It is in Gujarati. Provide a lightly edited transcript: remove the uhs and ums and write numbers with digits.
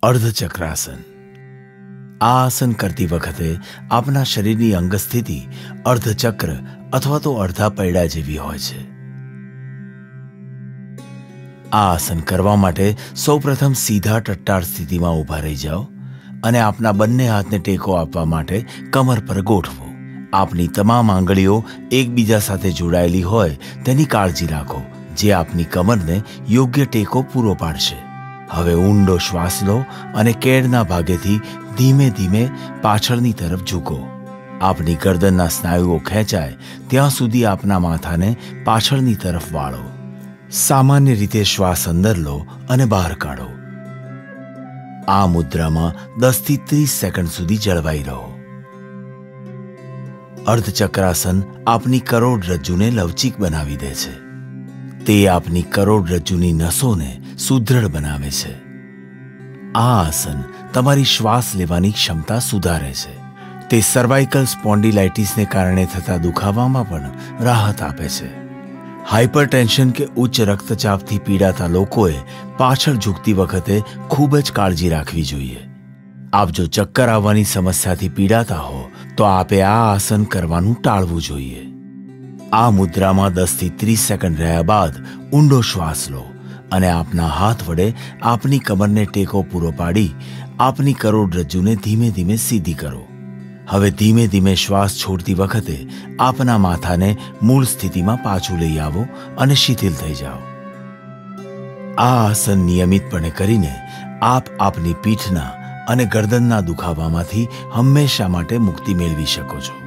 અર્ધ ચક્રાસન। આ આસન કરતી વખતે આપના શરીરની અંગસ્થિતિ અર્ધચક્ર અથવા તો અડધા પૈડા જેવી હોય છે। આ આસન કરવા માટે સૌપ્રથમ સીધા ટટ્ટાર સ્થિતિમાં ઊભા રહી જાઓ અને આપના બંને હાથને ટેકો આપવા માટે કમર પર ગોઠવો। આપની તમામ આંગળીઓ એકબીજા સાથે જોડાયેલી હોય તેની કાળજી રાખો, જે આપની કમરને યોગ્ય ટેકો પૂરો પાડશે। હવે ઊંડો શ્વાસ લો અને કેડના ભાગેથી ધીમે ધીમે પાછળની તરફ ઝૂકો। આપની ગરદનના સ્નાયુઓ ખેંચાય ત્યાં સુધી આપના માથાને પાછળની તરફ વાળો। સામાન્ય રીતે શ્વાસ અંદર લો અને બહાર કાઢો। આ મુદ્રામાં 10 થી 30 સેકન્ડ સુધી જળવાઈ રહો। અર્ધચક્રાસન આપની કરોડરજ્જુને લવચીક બનાવી દે છે। તે આપની કરોડરજ્જુની નસોને સુદૃઢ બનાવે છે। આ આસન તમારી શ્વાસ લેવાની ક્ષમતા સુધારે છે। તે સર્વાઇકલ સ્પોન્ડિલાઇટિસને કારણે થતા દુખાવામાં પણ રાહત આપે છે। હાઇપરટેન્શન કે ઉચ્ચ રક્તચાપથી પીડાતા લોકોએ પાછળ ઝૂકતી વખતે ખૂબ જ કાળજી રાખવી જોઈએ। આપ જો ચક્કર આવવાની સમસ્યાથી પીડાતા હો તો આપે આ આસન કરવાનું ટાળવું જોઈએ। આ મુદ્રામાં 10 થી 30 સેકન્ડ રહ્યા બાદ ઊંડો શ્વાસ લો અને આપના હાથ વડે આપની કમરને ટેકો પૂરો પાડી આપની કરોડરજ્જુને ધીમે ધીમે સીધી કરો। હવે ધીમે ધીમે શ્વાસ છોડતી વખતે આપના માથાને મૂળ સ્થિતિમાં પાછું લઈ આવો અને શિથિલ થઈ જાઓ। આ આસન નિયમિતપણે કરીને આપ આપની પીઠના અને ગરદનના દુખાવામાંથી હંમેશા માટે મુક્તિ મેળવી શકો છો।